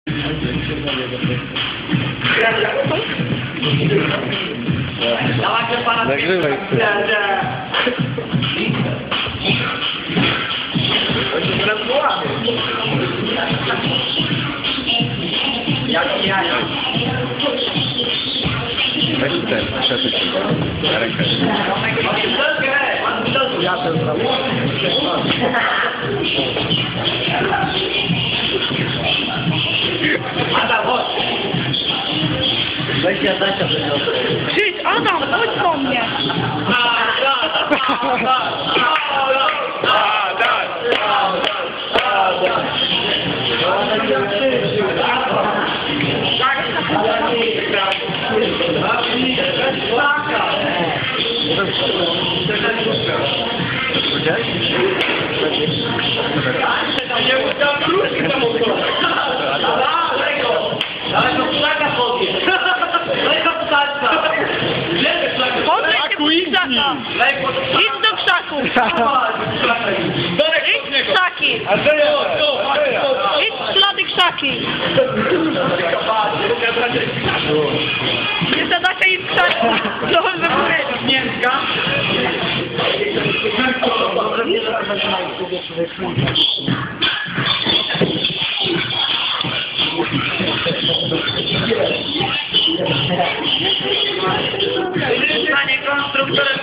Nagrywaj ty. Weź ten, przesuń się na rękę. Adam, chodź! Weź ja Zasia przyniosę. Przyjdź, Adam, chodź po mnie! Idź do krzaku! Idź w krzaki! Idź w ślady krzaki! Nie zadacie idź w krzaki! Trochę wypowiedzi. Mięska. Panie konstruktorem